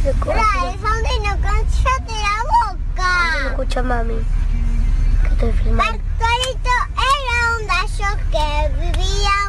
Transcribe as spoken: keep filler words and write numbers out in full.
Ray, no cállate la boca. No escucha mami, que estoy filmando. Bartolito era un gallo que vivía